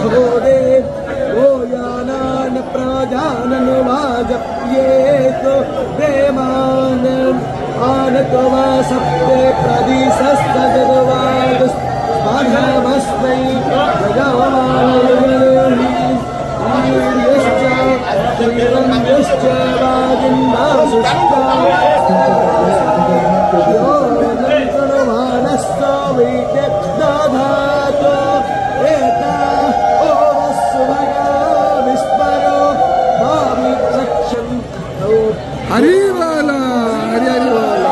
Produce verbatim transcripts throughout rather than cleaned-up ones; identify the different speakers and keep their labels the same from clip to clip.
Speaker 1: होदे गोयानान प्रजानन वाजप्येत प्रेमान आनत्वा सप्ते प्रदिशस्तजवाद स्पर्धमस्मै प्रजावानयश्च जीवन्यश्च वाजिन्दासुश्च यो नन्तनमानश्च वीते दधात एता ओवस्वया विस्मरो भाविक्षम् हरि वाला हरि हरि वाला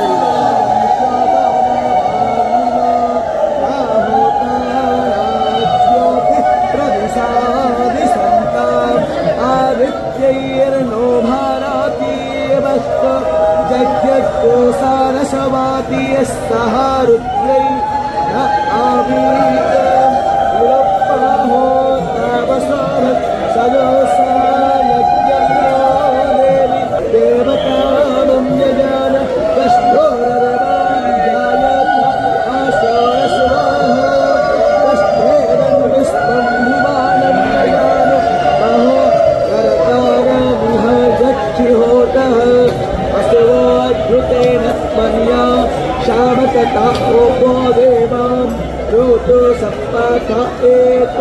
Speaker 1: आदित्यैर्नो भारतीयवस्त जग्यको सारसवाती सह रुद्रै न आवीत विरप्पहो तपसोभत् सजोसा यज्ञो देवी देवतानं यजान कष्टोररवाञ्जायत आशोरस्वाहा कष्टेरं विश्वं भुवानं यजान महो करतारमिह जक्षिहोतः असुरोऽद्भुतेन त्वन्या शामकता ओपो देवां रोतो सप्पाथ एक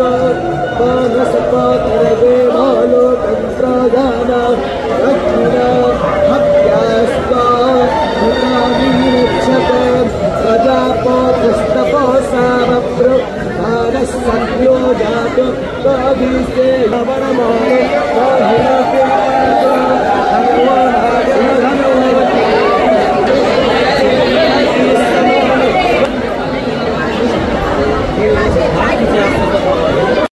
Speaker 1: मानसपातरदेवालोकन्त्राजाना रक्षिणा हव्यास्ता भूतानीक्षत प्रजापोतस्तपोसामप्रो भारस्सत्यो जातो काभिसे नवनमानो काहिनके भगवानाय